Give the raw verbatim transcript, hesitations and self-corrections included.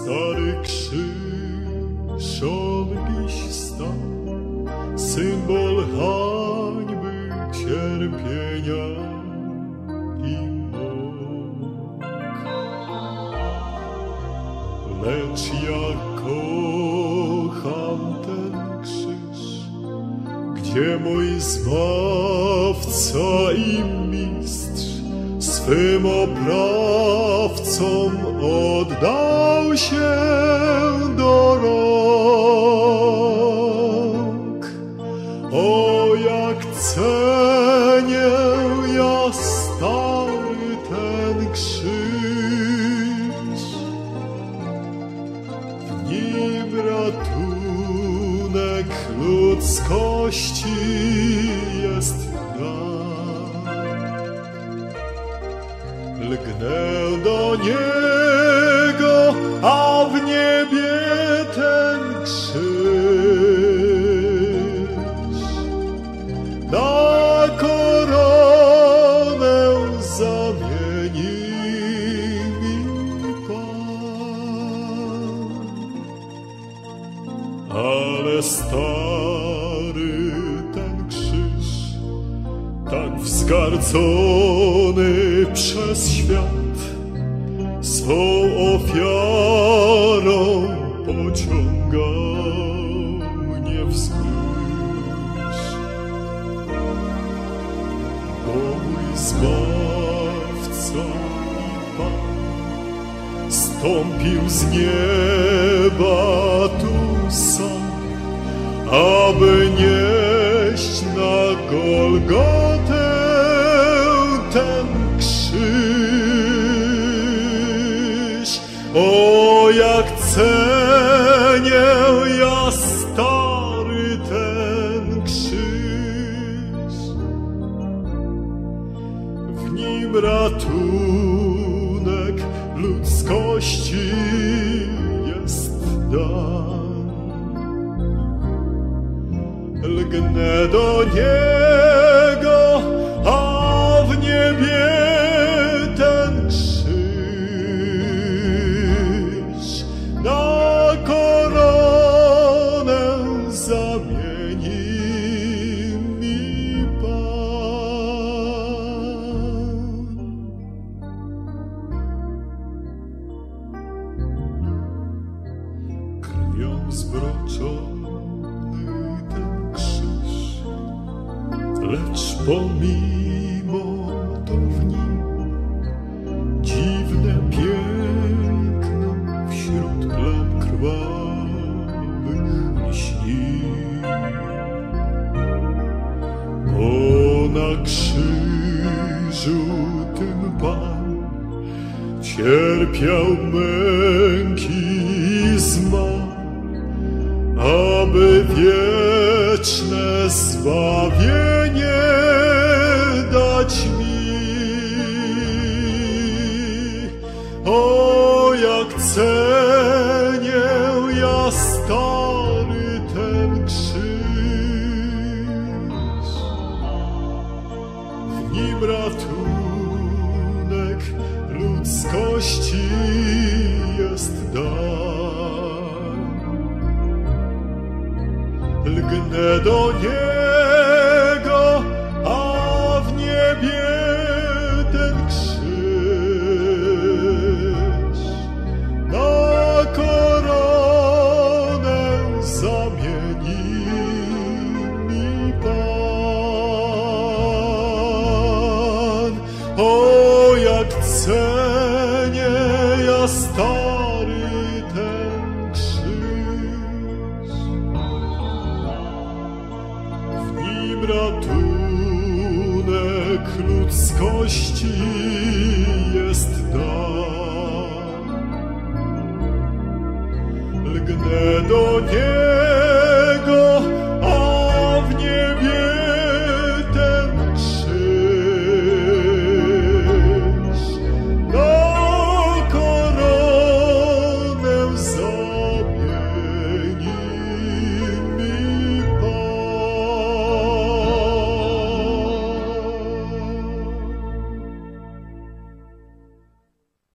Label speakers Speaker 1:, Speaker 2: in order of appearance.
Speaker 1: Stary krzyż on dziś stał, symbol hańby, cierpienia i mąk. Lecz ja kocham ten krzyż, gdzie mój Zbawca i Mistrz swym oprawcom oddał się do rąk. O, jak cenię ja stary ten krzyż, w nim ratunek ludzkości jest dar. Lgnę do niego, a w niebie ten krzyż na koronę zamieni mi Pan. Ale stary ten krzyż, tak wzgardzony przez świat, swą ofiarą pociągał mnie wzgórz. Bo mój Zbawca i Pan stąpił z nieba tu sam, aby nieść na Golgotę ten krzyż. O, jak cenię ja stary ten krzyż, w nim ratunek ludzkości jest dan. Lgnę do niego, a w niebie ten krzyż na koronę zamieni mi Pan. Krwią zbroczony ten krzyż, lecz pomimo to w nim dziwne piękno wśród plam krwawych lśni. Bo na krzyżu tym Pan cierpiał męki i zmarł, aby wieczne zbawienie dać mi. O, jak cenię ja stary ten krzyż, w nim ratunek ludzkości jest dar. Lgnę do niego, a w niebie ten krzyż na koronę zamieni mi Pan. O, jak cenię ja stary ten krzyż, w nim ratunek ludzkości jest dar. Lgnę do niego,